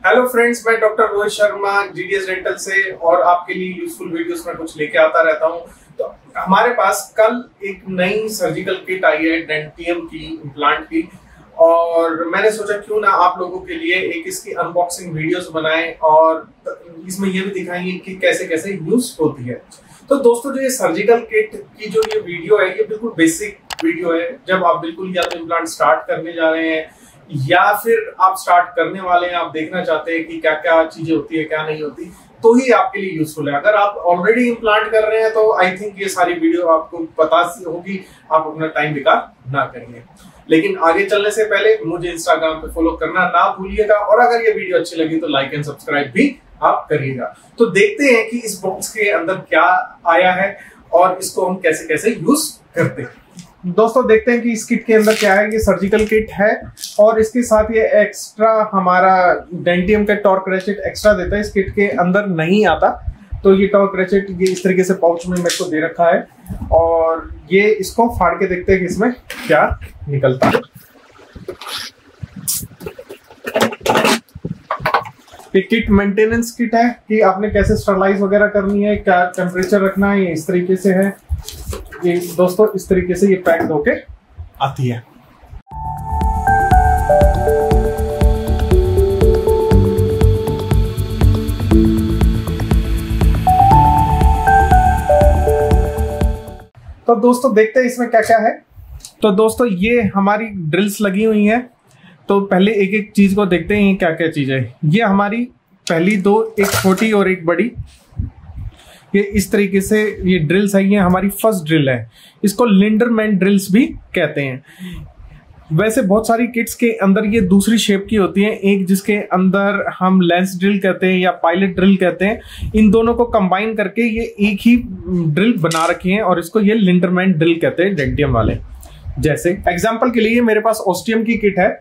Hello friends, मैं doctor Rohit Sharma GDS dental से और आपके लिए यूजफुल वीडियोस में कुछ लेके आता रहता हूं। तो हमारे पास कल एक नई सर्जिकल किट आई है डेंटियम की, इम्प्लांट की, और मैंने सोचा क्यों ना आप लोगों के लिए एक इसकी अनबॉक्सिंग वीडियोस बनाएं और इसमें ये भी दिखाएंगे कि कैसे कैसे यूज होती है। तो दोस्तों, जो ये सर्जिकल किट की जो ये वीडियो है, ये बिल्कुल बेसिक वीडियो है। जब आप बिल्कुल या तो इम्प्लांट स्टार्ट करने जा रहे हैं या फिर आप स्टार्ट करने वाले हैं, आप देखना चाहते हैं कि क्या क्या चीजें होती है क्या नहीं होती, तो ही आपके लिए यूजफुल है। अगर आप ऑलरेडी इम्प्लांट कर रहे हैं तो आई थिंक ये सारी वीडियो आपको पता होगी, आप अपना टाइम बेकार ना करिए। लेकिन आगे चलने से पहले मुझे इंस्टाग्राम पे फॉलो करना ना भूलिएगा, और अगर ये वीडियो अच्छी लगी तो लाइक एंड सब्सक्राइब भी आप करिएगा। तो देखते हैं कि इस बॉक्स के अंदर क्या आया है और इसको हम कैसे कैसे यूज करते हैं। दोस्तों, देखते हैं कि इस किट के अंदर क्या है। ये सर्जिकल किट है और इसके साथ ये एक्स्ट्रा हमारा डेंटियम का टॉर्क रेचेट एक्स्ट्रा देता है। इस किट के अंदर नहीं आता, तो ये टॉर्क रेचेट ये इस तरीके से पाउच में मेरे को दे रखा है, और ये इसको फाड़ के देखते हैं कि इसमें क्या निकलता है। ये किट मेंटेनेंस किट है कि आपने कैसे स्टरलाइज वगैरह करनी है, क्या टेम्परेचर रखना है, ये इस तरीके से है। ये दोस्तों इस तरीके से ये पैक होके आती है। तो दोस्तों देखते हैं इसमें क्या क्या है। तो दोस्तों, ये हमारी ड्रिल्स लगी हुई हैं। तो पहले एक एक चीज को देखते हैं क्या क्या चीज है। ये हमारी पहली दो, एक छोटी और एक बड़ी, ये इस तरीके से ये ड्रिल्स है। ये हमारी फर्स्ट ड्रिल है, इसको लिंडरमैन ड्रिल्स भी कहते हैं। वैसे बहुत सारी किट्स के अंदर ये दूसरी शेप की होती है, एक जिसके अंदर हम लेंस ड्रिल कहते हैं या पायलट ड्रिल कहते हैं। इन दोनों को कंबाइन करके ये एक ही ड्रिल बना रखी है और इसको ये लिंडरमैन ड्रिल कहते हैं डेंटियम वाले। जैसे एग्जांपल के लिए मेरे पास ऑस्टियम की किट है।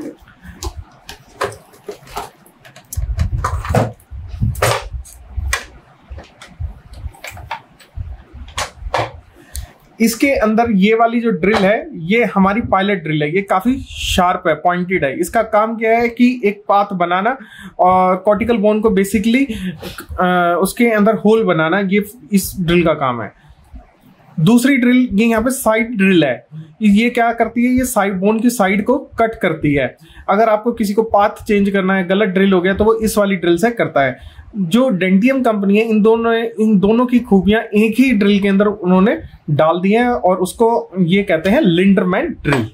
इसके अंदर ये वाली जो ड्रिल है, ये हमारी पायलट ड्रिल है। ये काफी शार्प है, पॉइंटेड है। इसका काम क्या है कि एक पाथ बनाना और कॉर्टिकल बोन को बेसिकली उसके अंदर होल बनाना, ये इस ड्रिल का काम है। दूसरी ड्रिल ये यहाँ पे साइड ड्रिल है। ये क्या करती है, ये साइड बोन की साइड को कट करती है। अगर आपको किसी को पाथ चेंज करना है, गलत ड्रिल हो गया, तो वो इस वाली ड्रिल से करता है। जो डेंटियम कंपनी है, इन दोनों की खूबियां एक ही ड्रिल के अंदर उन्होंने डाल दी हैं और उसको ये कहते हैं लिंडरमैन ड्रिल।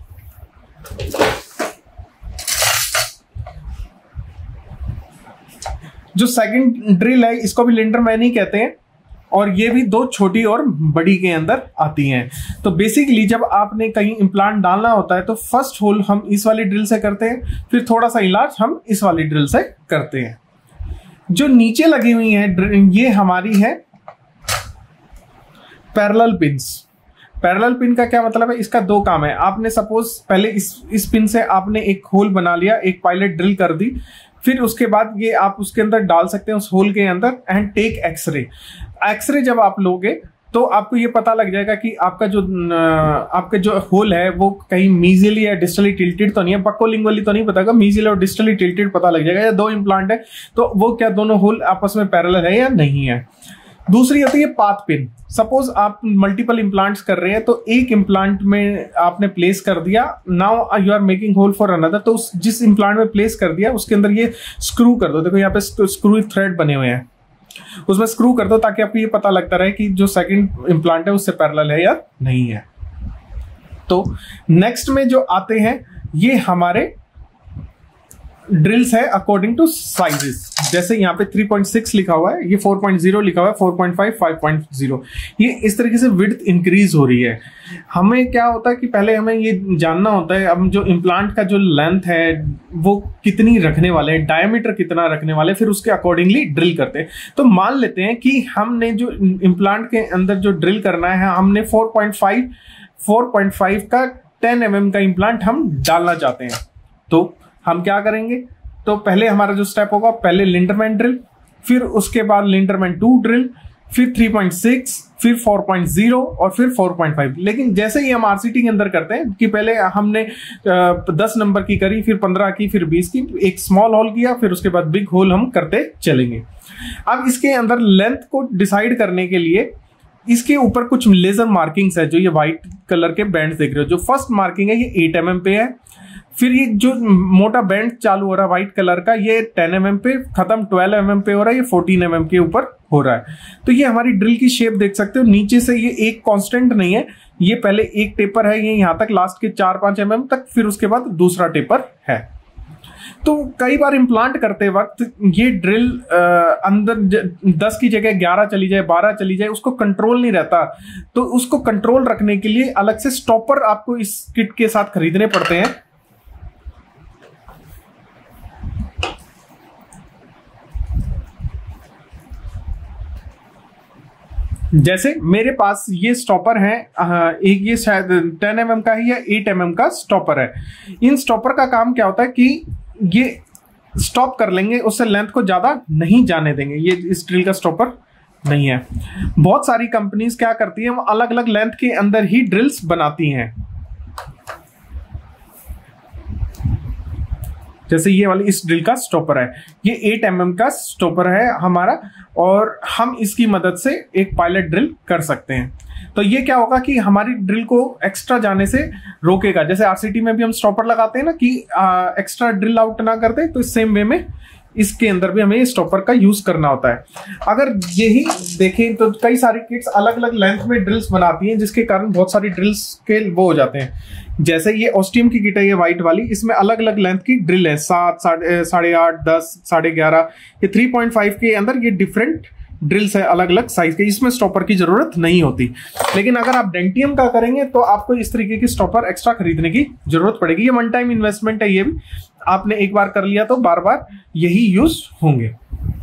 जो सेकंड ड्रिल है, इसको भी लिंडरमैन ही कहते हैं, और ये भी दो छोटी और बड़ी के अंदर आती हैं। तो बेसिकली जब आपने कहीं इम्प्लांट डालना होता है तो फर्स्ट होल हम इस वाली ड्रिल से करते हैं, फिर थोड़ा सा इलाज हम इस वाली ड्रिल से करते हैं। जो नीचे लगी हुई है ये हमारी है पैरेलल पिन्स। पैरेलल पिन का क्या मतलब है, इसका दो काम है। आपने सपोज पहले इस पिन से आपने एक होल बना लिया, एक पायलट ड्रिल कर दी, फिर उसके बाद ये आप उसके अंदर डाल सकते हैं उस होल के अंदर एंड टेक एक्सरे। एक्सरे जब आप लोगे तो आपको ये पता लग जाएगा कि आपका जो होल है वो कहीं मीजियली या डिस्टली टिल्टेड तो नहीं है। बक्कोलिंगुअली तो नहीं पता, मीजियली और डिस्टली टिल्टेड पता लग जाएगा। या दो इम्प्लांट है तो वो क्या दोनों होल आपस में पैरेलल है या नहीं है। दूसरी होती है पाथ पिन। सपोज आप मल्टीपल इम्प्लांट्स कर रहे हैं, तो एक इम्प्लांट में आपने प्लेस कर दिया, now you are making hole for another, तो जिस इम्प्लांट में प्लेस कर दिया उसके अंदर ये स्क्रू कर दो। देखो यहाँ पे स्क्रू थ्रेड बने हुए हैं, उसमें स्क्रू कर दो ताकि आपको ये पता लगता रहे कि जो सेकंड इम्प्लांट है उससे पैरेलल है या नहीं है। तो नेक्स्ट में जो आते हैं ये हमारे ड्रिल्स है अकॉर्डिंग टू साइजेस। जैसे यहाँ पे 3.6 लिखा हुआ है, ये 4.0 लिखा हुआ है, 4.5, 5.0। ये इस तरीके से विड्थ इंक्रीज हो रही है। हमें क्या होता है कि पहले हमें ये जानना होता है अब जो इम्प्लांट का जो लेंथ है वो कितनी रखने वाले हैं, डायमीटर कितना रखने वाले, फिर उसके अकॉर्डिंगली ड्रिल करते हैं। तो मान लेते हैं कि हमने जो इम्प्लांट के अंदर जो ड्रिल करना है, हमने 4.5 का 10 mm का इम्प्लांट हम डालना चाहते हैं। तो हम क्या करेंगे, तो पहले हमारा जो स्टेप होगा, पहले लिंडरमैन ड्रिल, फिर उसके बाद लिंडरमैन 2 ड्रिल, फिर 3.6, फिर 4.0 और फिर 4.5। लेकिन जैसे ही हम आरसीटी के अंदर करते हैं कि पहले हमने 10 नंबर की करी, फिर 15 की, फिर 20 की, एक स्मॉल होल किया, फिर उसके बाद बिग होल हम करते चलेंगे। अब इसके अंदर लेंथ को डिसाइड करने के लिए इसके ऊपर कुछ लेजर मार्किंग्स है, जो ये व्हाइट कलर के बैंड देख रहे हो। जो फर्स्ट मार्किंग है ये 8 mm पे है, फिर ये जो मोटा बैंड चालू हो रहा है व्हाइट कलर का, ये 10 mm पे खत्म, 12 mm पे हो रहा है, ये 14 mm के ऊपर हो रहा है। तो ये हमारी ड्रिल की शेप देख सकते हो। नीचे से ये एक कांस्टेंट नहीं है, ये पहले एक टेपर है, ये यहां तक लास्ट के 4-5 mm तक, फिर उसके बाद दूसरा टेपर है। तो कई बार इम्प्लांट करते वक्त ये ड्रिल अंदर 10 की जगह 11 चली जाए, 12 चली जाए, उसको कंट्रोल नहीं रहता। तो उसको कंट्रोल रखने के लिए अलग से स्टॉपर आपको इस किट के साथ खरीदने पड़ते हैं। जैसे मेरे पास ये स्टॉपर है, एक ये शायद 10 mm का है या 8 mm का स्टॉपर है। इन स्टॉपर का काम क्या होता है कि ये स्टॉप कर लेंगे, उससे लेंथ को ज्यादा नहीं जाने देंगे। ये इस ड्रिल का स्टॉपर नहीं है। बहुत सारी कंपनीज क्या करती है, वो अलग अलग लेंथ के अंदर ही ड्रिल्स बनाती हैं। जैसे ये वाली इस ड्रिल का स्टॉपर है, ये 8 mm का स्टॉपर है हमारा, और हम इसकी मदद से एक पायलट ड्रिल कर सकते हैं। तो ये क्या होगा कि हमारी ड्रिल को एक्स्ट्रा जाने से रोकेगा। जैसे आरसीटी में भी हम स्टॉपर लगाते हैं ना कि एक्स्ट्रा ड्रिल आउट ना करते, तो सेम वे में इसके अंदर भी हमें स्टॉपर का यूज करना होता है। अगर यही देखें तो कई सारी किट्स अलग अलग लेंथ में ड्रिल्स बनाती हैं, जिसके कारण बहुत सारी ड्रिल्स के वो हो जाते हैं। जैसे ये ऑस्टियम की किट है, ये व्हाइट वाली, इसमें अलग अलग लेंथ की ड्रिल है, 7, 8.5, 10, 11.5। ये 3.5 के अंदर ये डिफरेंट ड्रिल्स है अलग अलग साइज के, इसमें स्टॉपर की जरूरत नहीं होती। लेकिन अगर आप डेंटियम का करेंगे तो आपको इस तरीके की स्टॉपर एक्स्ट्रा खरीदने की जरूरत पड़ेगी। ये वन टाइम इन्वेस्टमेंट है, ये भी आपने एक बार कर लिया तो बार बार यही यूज होंगे।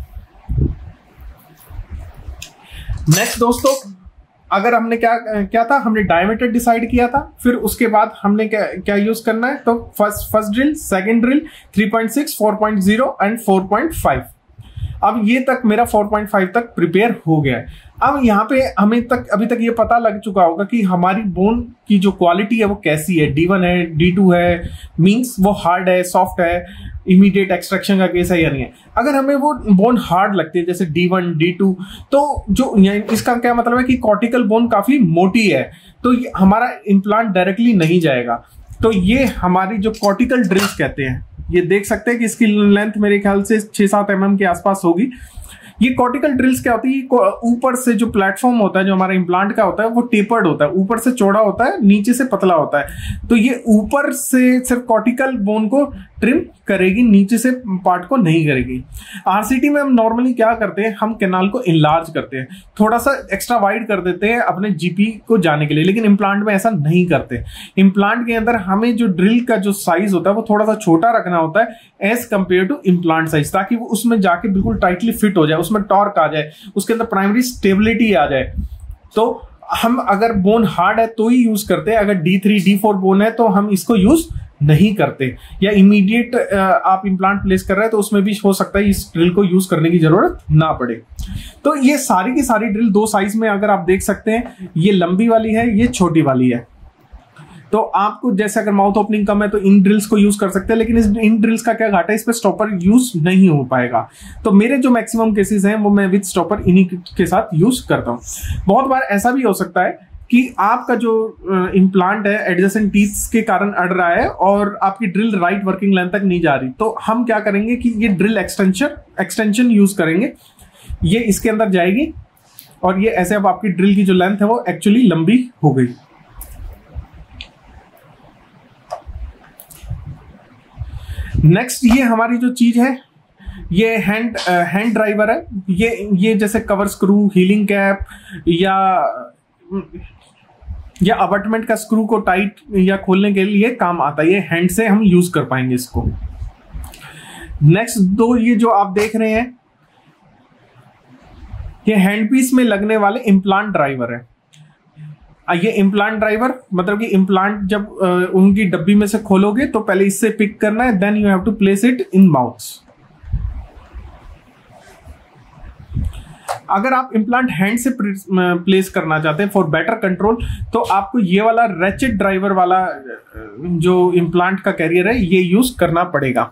नेक्स्ट दोस्तों, अगर हमने क्या था, हमने डायमीटर डिसाइड किया था, फिर उसके बाद हमने क्या यूज करना है। तो first drill, second drill, 3.6, 4.0 and 4.5। अब ये तक मेरा 4.5 तक प्रिपेयर हो गया है। अब यहाँ पे हमें अभी तक ये पता लग चुका होगा कि हमारी बोन की जो क्वालिटी है वो कैसी है। D1 है, D2 है, मींस वो हार्ड है, सॉफ्ट है, इमीडिएट एक्सट्रैक्शन का केस है या नहीं है। अगर हमें वो बोन हार्ड लगती है जैसे D1, D2, तो जो इसका क्या मतलब है कि कॉर्टिकल बोन काफी मोटी है, तो हमारा इम्प्लांट डायरेक्टली नहीं जाएगा। तो ये हमारी जो कॉर्टिकल ड्रिल्स कहते हैं, ये देख सकते हैं कि इसकी लेंथ मेरे ख्याल से 6-7 mm के आसपास होगी। ये कॉर्टिकल ड्रिल्स क्या होती है, ऊपर से जो प्लेटफॉर्म होता है जो हमारा इम्प्लांट का होता है वो टेपर्ड होता है, ऊपर से चौड़ा होता है, नीचे से पतला होता है। तो ये ऊपर से सिर्फ कॉर्टिकल बोन को ट्रिम करेगी, नीचे से पार्ट को नहीं करेगी। आरसीटी में हम नॉर्मली क्या करते हैं, हम कैनाल को इनलार्ज करते हैं, थोड़ा सा एक्स्ट्रा वाइड कर देते हैं अपने जीपी को जाने के लिए, लेकिन इम्प्लांट में ऐसा नहीं करते। इम्प्लांट के अंदर हमें जो ड्रिल का जो साइज होता है वो थोड़ा सा छोटा रखना होता है as compare to implant size, ताकि वो उसमें जाके बिल्कुल टाइटली फिट हो जाए, उसमें टॉर्क आ जाए, उसके अंदर प्राइमरी स्टेबिलिटी आ जाए। तो हम अगर बोन हार्ड है तो ही यूज करते हैं, अगर D3, D4 बोन है तो हम इसको यूज नहीं करते। या इमीडिएट आप इम्प्लांट प्लेस कर रहे हैं तो उसमें भी हो सकता है इस ड्रिल को यूज करने की जरूरत ना पड़े। तो ये सारी की सारी ड्रिल 2 साइज में अगर आप देख सकते हैं, ये लंबी वाली है, ये छोटी वाली है। तो आपको जैसे अगर माउथ ओपनिंग कम है तो इन ड्रिल्स को यूज कर सकते हैं, लेकिन इन ड्रिल्स का क्या घाटा है, इस पे स्टॉपर यूज नहीं हो पाएगा। तो मेरे जो मैक्सिमम केसेस हैं वो मैं विद स्टॉपर इन्हीं के साथ यूज करता हूँ। बहुत बार ऐसा भी हो सकता है कि आपका जो इम्प्लांट है एडजेसेंट टीथ्स के कारण अड़ रहा है और आपकी ड्रिल राइट वर्किंग लेंथ तक नहीं जा रही, तो हम क्या करेंगे कि ये ड्रिल एक्सटेंशन यूज करेंगे। ये इसके अंदर जाएगी और ये ऐसे अब आपकी ड्रिल की जो लेंथ है वो एक्चुअली लंबी हो गई। नेक्स्ट ये हमारी जो चीज है ये हैंड ड्राइवर है। ये जैसे कवर स्क्रू, हीलिंग कैप या अबटमेंट का स्क्रू को टाइट या खोलने के लिए काम आता है। ये हैंड से हम यूज कर पाएंगे इसको। नेक्स्ट 2 ये जो आप देख रहे हैं ये हैंड पीस में लगने वाले इम्प्लांट ड्राइवर है। ये इम्प्लांट ड्राइवर मतलब कि इम्प्लांट जब उनकी डब्बी में से खोलोगे तो पहले इससे पिक करना है, then you have to place it in mouth. अगर आप इम्प्लांट हैंड से प्लेस करना चाहते हैं फॉर बेटर कंट्रोल, तो आपको ये वाला रैचेट ड्राइवर वाला जो इम्प्लांट का कैरियर है ये यूज करना पड़ेगा।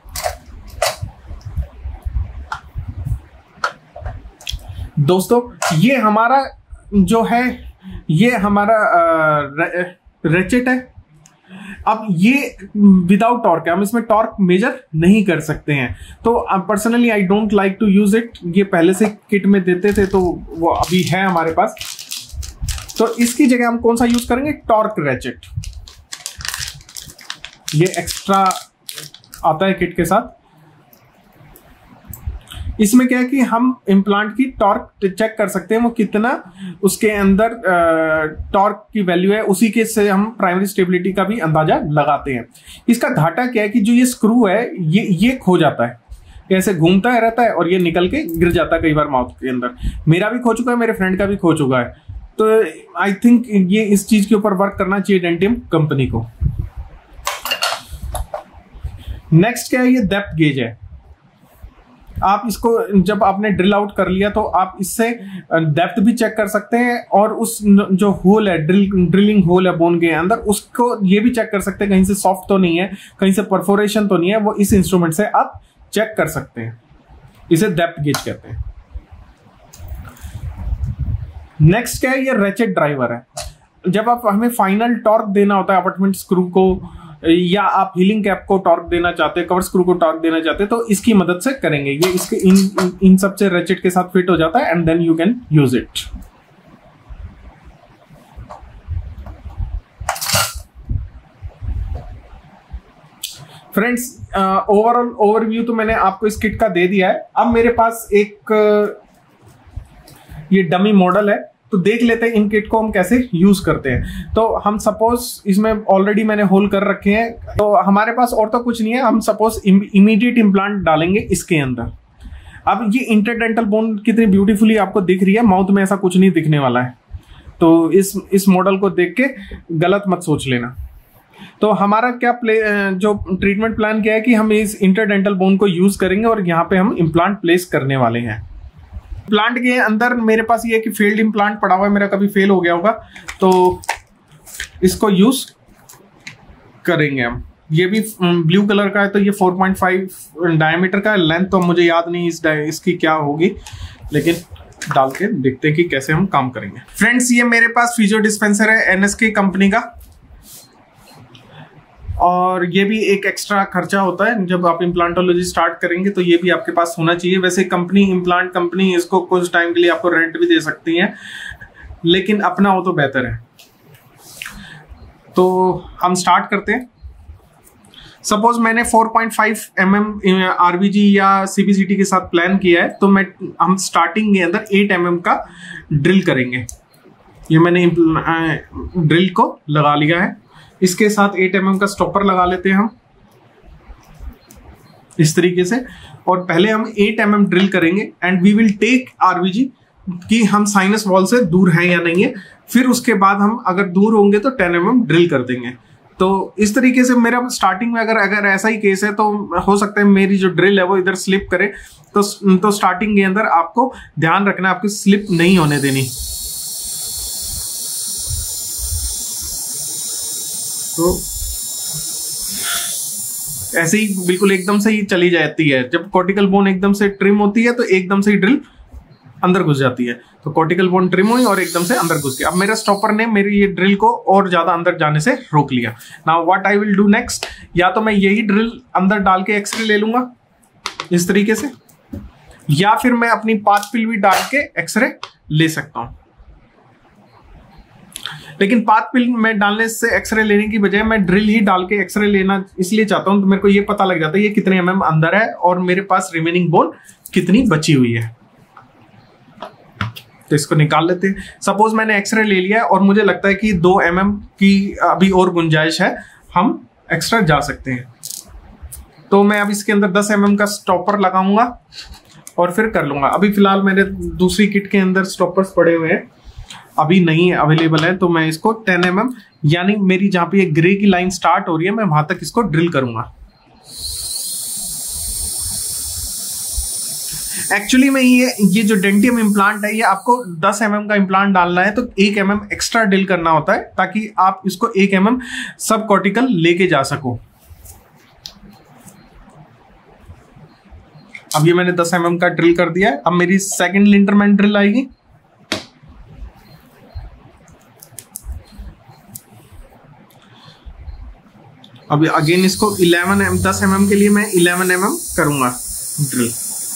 दोस्तों ये हमारा जो है ये हमारा रैचेट है। अब ये विदाउट टॉर्क है, हम इसमें टॉर्क मेजर नहीं कर सकते हैं, तो personally I don't like to use it. ये पहले से किट में देते थे तो वो अभी है हमारे पास, तो इसकी जगह हम कौन सा यूज करेंगे, टॉर्क रैचेट। ये एक्स्ट्रा आता है किट के साथ। इसमें क्या है कि हम इम्प्लांट की टॉर्क चेक कर सकते हैं, वो कितना उसके अंदर टॉर्क की वैल्यू है, उसी के से हम प्राइमरी स्टेबिलिटी का भी अंदाजा लगाते हैं। इसका घाटा क्या है कि जो ये स्क्रू है ये खो जाता है, ऐसे घूमता रहता है और ये निकल के गिर जाता है कई बार माउथ के अंदर। मेरा भी खो चुका है, मेरे फ्रेंड का भी खो चुका है, तो आई थिंक ये इस चीज के ऊपर वर्क करना चाहिए डेंटियम कंपनी को। नेक्स्ट क्या है, ये डेप्थ गेज है। आप इसको जब आपने ड्रिल आउट कर लिया तो आप इससे डेप्थ भी चेक कर सकते हैं, और उस जो होल है ड्रिलिंग होल है बोन के अंदर, उसको ये भी चेक कर सकते हैं कहीं से सॉफ्ट तो नहीं है, कहीं से परफोरेशन तो नहीं है, वो इस इंस्ट्रूमेंट से आप चेक कर सकते हैं। इसे डेप्थ गेज कहते हैं। नेक्स्ट क्या है, ये रैचेट ड्राइवर है। जब आप हमें फाइनल टॉर्क देना होता है अपार्टमेंट स्क्रू को, या आप हीलिंग कैप को टॉर्क देना चाहते हैं, कवर स्क्रू को टॉर्क देना चाहते हैं, तो इसकी मदद से करेंगे। ये इसके इन सबसे रैचेट के साथ फिट हो जाता है and then you can use it. Friends, overall overview तो मैंने आपको इस किट का दे दिया है। अब मेरे पास एक ये डमी मॉडल है, तो देख लेते हैं इन किट को हम कैसे यूज करते हैं। तो हम सपोज इसमें ऑलरेडी मैंने होल कर रखे हैं, तो हमारे पास और तो कुछ नहीं है, हम सपोज इमीडिएट इम्प्लांट डालेंगे इसके अंदर। अब ये इंटरडेंटल बोन कितनी ब्यूटीफुली आपको दिख रही है, माउथ में ऐसा कुछ नहीं दिखने वाला है, तो इस मॉडल को देख के गलत मत सोच लेना। तो हमारा क्या जो ट्रीटमेंट प्लान क्या है कि हम इस इंटरडेंटल बोन को यूज करेंगे और यहाँ पे हम इम्प्लांट प्लेस करने वाले हैं। प्लांट के अंदर मेरे पास ये है कि फेल्ड इम्प्लांट पड़ा हुआ है, मेरा कभी फेल हो गया होगा, तो इसको यूज करेंगे हम। ये भी ब्लू कलर का है, तो ये 4.5 डायमीटर का है। लेंथ तो मुझे याद नहीं इसकी क्या होगी, लेकिन डाल के देखते हैं कि कैसे हम काम करेंगे। फ्रेंड्स, ये मेरे पास फिजियो डिस्पेंसर है NSK कंपनी का, और ये भी एक एक्स्ट्रा खर्चा होता है जब आप इम्प्लांटोलॉजी स्टार्ट करेंगे, तो ये भी आपके पास होना चाहिए। वैसे इम्प्लांट कंपनी इसको कुछ टाइम के लिए आपको रेंट भी दे सकती है, लेकिन अपना हो तो बेहतर है। तो हम स्टार्ट करते हैं। सपोज मैंने 4.5 mm RVG या CBCT के साथ प्लान किया है, तो हम स्टार्टिंग के अंदर 8 mm का ड्रिल करेंगे। ये मैंने ड्रिल को लगा लिया है, इसके साथ 8 mm का स्टॉपर लगा लेते हैं हम इस तरीके से, और पहले हम 8 mm ड्रिल करेंगे and we will take RVG कि हम साइनस वॉल से दूर हैं या नहीं है। फिर उसके बाद हम अगर दूर होंगे तो 10 mm ड्रिल कर देंगे। तो इस तरीके से मेरा स्टार्टिंग में अगर ऐसा ही केस है, तो हो सकता है मेरी जो ड्रिल है वो इधर स्लिप करे, तो स्टार्टिंग के अंदर आपको ध्यान रखना है आपकी स्लिप नहीं होने देनी। तो ऐसे ही बिल्कुल एकदम से ही चली जाती है। जब कॉर्टिकल बोन एकदम से ट्रिम होती है तो एकदम से ही ड्रिल अंदर घुस जाती है। तो कॉर्टिकल बोन ट्रिम हुई और एकदम से अंदर घुस गया। अब मेरे स्टॉपर ने मेरी ये ड्रिल को और ज्यादा अंदर जाने से रोक लिया। Now what I will do next, या तो मैं यही ड्रिल अंदर डाल के एक्सरे ले लूंगा इस तरीके से, या फिर मैं अपनी पाथ पिल भी डाल के एक्सरे ले सकता हूं। लेकिन पाथ पिल में डालने से एक्सरे लेने की बजाय मैं ड्रिल ही डाल के एक्सरे लेना इसलिए चाहता हूं, तो मेरे को ये पता लग जाता है ये कितने mm अंदर है और मेरे पास रिमेनिंग बोन कितनी बची हुई है। तो इसको निकाल लेते हैं। सपोज मैंने एक्सरे ले लिया और मुझे लगता है कि 2 mm की अभी और गुंजाइश है, हम एक्स्ट्रा जा सकते हैं। तो मैं अब इसके अंदर 10 mm का स्टॉपर लगाऊंगा और फिर कर लूंगा। अभी फिलहाल मेरे दूसरी किट के अंदर स्टॉपर्स पड़े हुए हैं, अभी नहीं अवेलेबल है, तो मैं इसको 10 mm यानी मेरी जहां पे ये ग्रे की लाइन स्टार्ट हो रही है मैं वहां तक इसको ड्रिल करूंगा। एक्चुअली में ये जो डेंटियम इम्प्लांट है, ये आपको 10 mm का इम्प्लांट डालना है तो 1 mm एक्स्ट्रा ड्रिल करना होता है ताकि आप इसको 1 mm सब कॉर्टिकल लेके जा सको। अब ये मैंने 10 mm का ड्रिल कर दिया है। अब मेरी सेकंड लिंटरमैन ड्रिल आएगी। अब अगेन इसको 10 mm के लिए मैं 11 mm करूंगा ड्रिल।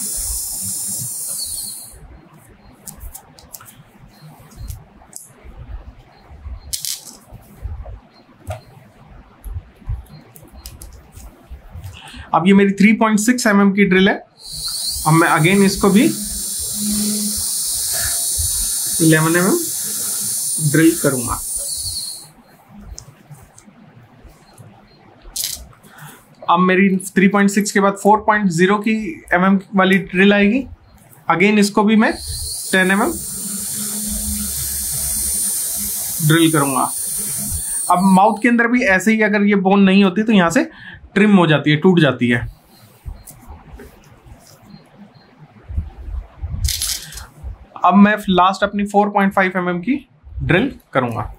अब ये मेरी 3.6 mm की ड्रिल है। अब मैं अगेन इसको भी 11 mm ड्रिल करूंगा। अब मेरी 3.6 के बाद 4.0 की mm वाली ड्रिल आएगी। अगेन इसको भी मैं 10 mm ड्रिल करूंगा। अब माउथ के अंदर भी ऐसे ही अगर ये बोन नहीं होती तो यहां से ट्रिम हो जाती है, टूट जाती है। अब मैं लास्ट अपनी 4.5 mm की ड्रिल करूंगा।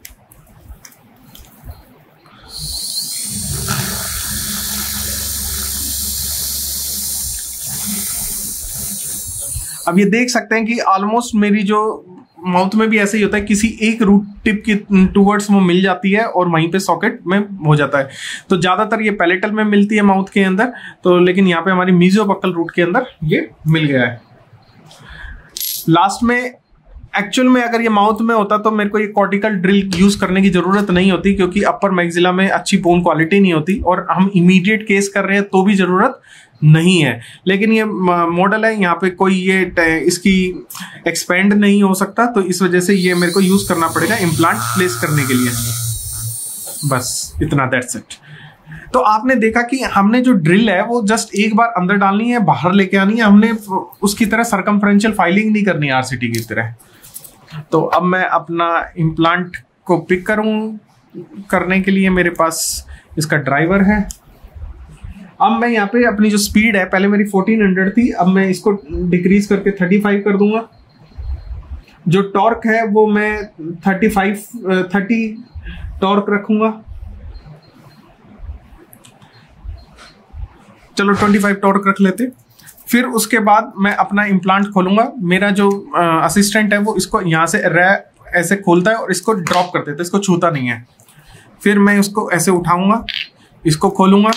अब ये देख सकते हैं कि ऑलमोस्ट मेरी जो माउथ में भी ऐसे ही होता है, किसी एक रूट टिप की टूवर्ड्स वो मिल जाती है और वहीं पे सॉकेट में हो जाता है। तो ज्यादातर ये पैलेटल में मिलती है माउथ के अंदर, तो लेकिन यहाँ पे हमारी मीजोबक्कल रूट के अंदर ये मिल गया है। लास्ट में एक्चुअल में अगर ये माउथ में होता तो मेरे को ये कॉर्टिकल ड्रिल यूज करने की जरूरत नहीं होती, क्योंकि अपर मैक्सिला में अच्छी बोन क्वालिटी नहीं होती और हम इमीडिएट केस कर रहे हैं तो भी जरूरत नहीं है। लेकिन ये मॉडल है, यहाँ पे कोई ये इसकी एक्सपेंड नहीं हो सकता, तो इस वजह से ये मेरे को यूज करना पड़ेगा इम्प्लांट प्लेस करने के लिए। बस इतना, दैट्स इट। तो आपने देखा कि हमने जो ड्रिल है वो जस्ट एक बार अंदर डालनी है, बाहर लेके आनी है। हमने उसकी तरह सर्कमफ्रेंशियल फाइलिंग नहीं करनी आरसीटी की तरह। तो अब मैं अपना इम्प्लांट को पिक करने के लिए मेरे पास इसका ड्राइवर है। अब मैं यहाँ पे अपनी जो स्पीड है, पहले मेरी 1400 थी, अब मैं इसको डिक्रीज करके 35 कर दूंगा। जो टॉर्क है वो मैं 30 टॉर्क रखूंगा। चलो 25 टॉर्क रख लेते। फिर उसके बाद मैं अपना इम्प्लांट खोलूंगा। मेरा जो असिस्टेंट है वो इसको यहाँ से ऐसे खोलता है और इसको ड्रॉप कर देता है, इसको छूता नहीं है। फिर मैं उसको ऐसे उठाऊंगा, इसको खोलूंगा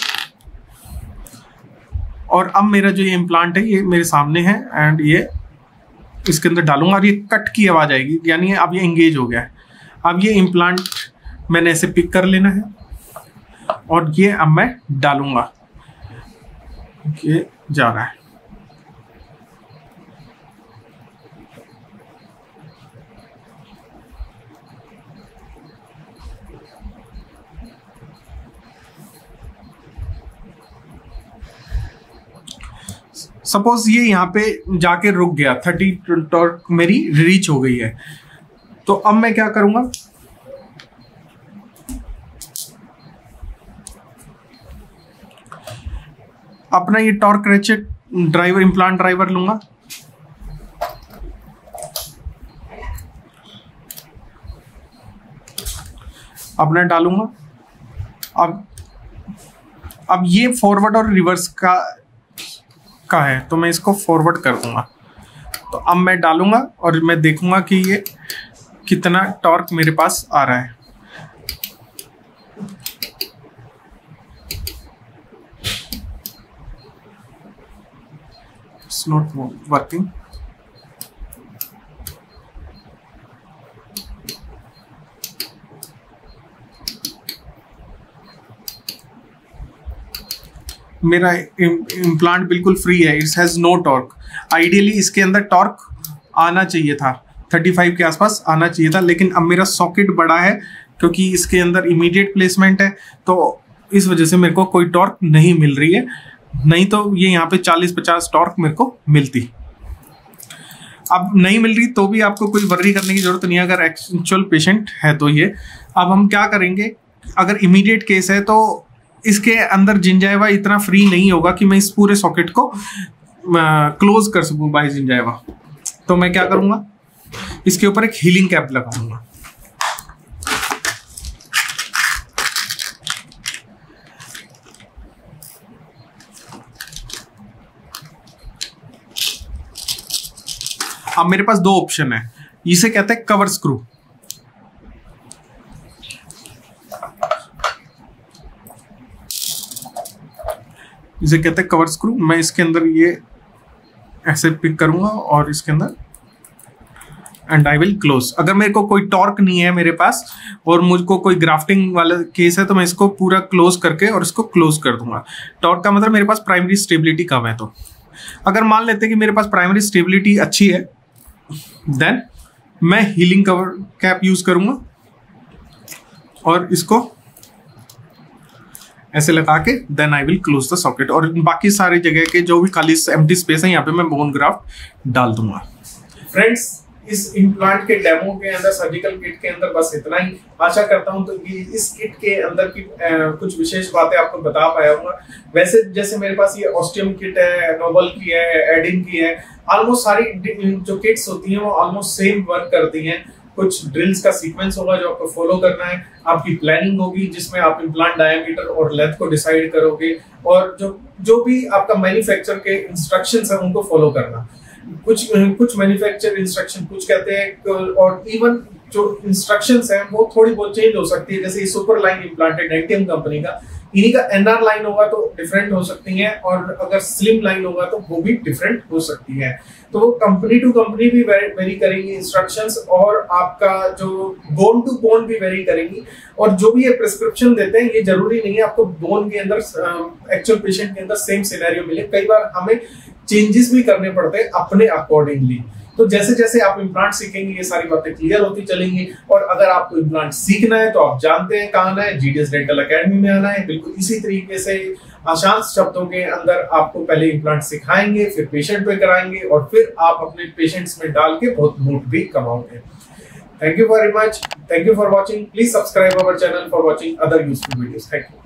और अब मेरा जो ये इम्प्लांट है ये मेरे सामने है एंड ये इसके अंदर डालूंगा और ये कट की आवाज आएगी, यानी अब ये एंगेज हो गया है। अब ये इम्प्लांट मैंने ऐसे पिक कर लेना है और ये अब मैं डालूंगा। ये जा रहा है। सपोज ये यहाँ पे जाके रुक गया, 30 टॉर्क मेरी रीच हो गई है। तो अब मैं क्या करूंगा, अपना ये torque ratchet driver, implant driver लूंगा। अपना डालूंगा। अब ये फॉरवर्ड और रिवर्स का है, तो मैं इसको फॉरवर्ड कर दूंगा। तो अब मैं डालूंगा और मैं देखूंगा कि ये कितना टॉर्क मेरे पास आ रहा है। It's not working. मेरा इम्प्लांट बिल्कुल फ्री है, it has no torque. Ideally इसके अंदर टॉर्क आना चाहिए था, 35 के आसपास आना चाहिए था, लेकिन अब मेरा सॉकेट बड़ा है क्योंकि इसके अंदर इमीडिएट प्लेसमेंट है, तो इस वजह से मेरे को कोई टॉर्क नहीं मिल रही है। नहीं तो ये यहाँ पे 40-50 टॉर्क मेरे को मिलती। अब नहीं मिल रही तो भी आपको कोई वर्री करने की जरूरत नहीं है अगर एक्चुअल पेशेंट है तो। ये अब हम क्या करेंगे, अगर इमीडिएट केस है तो इसके अंदर जिंजाइवा इतना फ्री नहीं होगा कि मैं इस पूरे सॉकेट को क्लोज कर सकूं बाय जिंजाइवा, तो मैं क्या करूंगा, इसके ऊपर एक हीलिंग कैप लगाऊंगा। अब मेरे पास दो ऑप्शन है, इसे कहते हैं कवर स्क्रू। इसे कहते हैं कवर स्क्रू। मैं इसके अंदर ये ऐसे पिक करूंगा और इसके अंदर एंड आई विल क्लोज। अगर मेरे को कोई टॉर्क नहीं है मेरे पास और मुझको कोई ग्राफ्टिंग वाला केस है तो मैं इसको पूरा क्लोज करके और इसको क्लोज कर दूंगा। टॉर्क का मतलब मेरे पास प्राइमरी स्टेबिलिटी कम है। तो अगर मान लेते हैं कि मेरे पास प्राइमरी स्टेबिलिटी अच्छी है, देन मैं हीलिंग कवर कैप यूज करूंगा और इसको ऐसे लगा के then I will close the socket, और बाकी सारी जगह के जो भी खाली एम्प्टी स्पेस है यहाँ पे मैं बोन ग्राफ्ट डाल दूंगा। फ्रेंड्स, इस इम्प्लांट के डेमो के अंदर, सर्जिकल किट के अंदर बस इतना ही। आशा करता हूं तो इस किट के अंदर की कुछ विशेष बातें आपको बता पाया हूँ। वैसे जैसे मेरे पास ये ऑस्टियम किट है, नोबल की है, एडिन की है, ऑलमोस्ट सारी जो किट्स होती हैं वो ऑलमोस्ट सेम वर्क करती हैं। कुछ ड्रिल्स का सीक्वेंस होगा जो आपको फॉलो करना है, आपकी प्लानिंग होगी जिसमें आप इम्प्लांट डायमीटर और लेंथ को डिसाइड करोगे, और जो भी आपका मैन्युफैक्चर के इंस्ट्रक्शंस हैं उनको फॉलो करना। कुछ मैन्युफैक्चर इंस्ट्रक्शन कुछ कहते हैं, और इवन जो इंस्ट्रक्शंस हैं वो थोड़ी बहुत चेंज हो सकती है। जैसे ये सुपर लाइन इम्प्लांट है डेंटियम कंपनी का, इन्हीं का एनआर लाइन होगा तो डिफरेंट हो सकती है, और अगर स्लिम लाइन होगा तो वो भी डिफरेंट हो सकती है। तो वो कंपनी टू कंपनी भी वेरी करेंगी इंस्ट्रक्शंस, और आपका जो बोन टू बोन भी वेरी करेंगी। और जो भी ये प्रिस्क्रिप्शन देते हैं ये जरूरी नहीं है आपको बोन के अंदर, एक्चुअल पेशेंट के अंदर सेम सिनेरियो मिले। कई बार हमें चेंजेस भी करने पड़ते हैं अपने अकॉर्डिंगली। तो जैसे जैसे आप इम्प्लांट सीखेंगे ये सारी बातें क्लियर होती चलेंगी। और अगर आपको इम्प्लांट सीखना है तो आप जानते हैं कहाँ आना है, जीडीएस डेंटल एकेडमी में आना है। बिल्कुल इसी तरीके से आसान शब्दों के अंदर आपको पहले इम्प्लांट सिखाएंगे, फिर पेशेंट पे कराएंगे, और फिर आप अपने पेशेंट्स में डाल के बहुत मूड भी कमाओगे। Thank you very much, thank you for watching. Please subscribe our channel for watching other useful videos. Thank you.